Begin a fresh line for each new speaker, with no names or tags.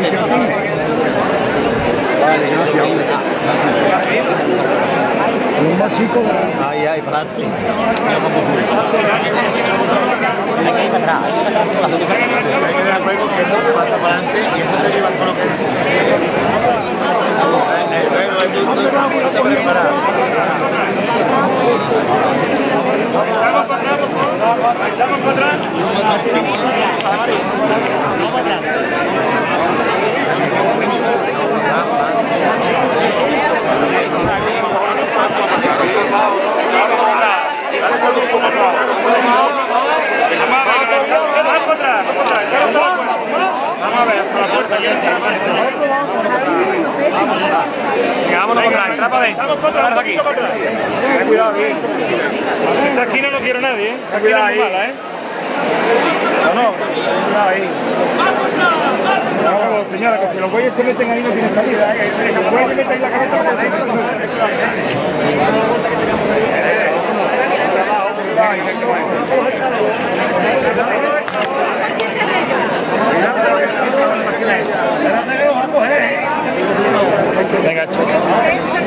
Un vasito.
Ahí, para adelante.
Hay que ir para atrás, hay que dar juego que no pasa para adelante y eso se lleva con lo que es. El juego es muy preparado.
Echamos para atrás. Vamos a ver, por la puerta que entra. Venga, vámonos para atrás, entra para adentro. Aquí. Cuidado, bien. Esa esquina no quiero nadie, ¿eh? Esa esquina es muy mala, ¿eh? No, cuidado ahí. No, señora, que si los bueyes se meten ahí no tienen salida, ¿eh? Que los bueyes meten la cabeza. Venga, chico.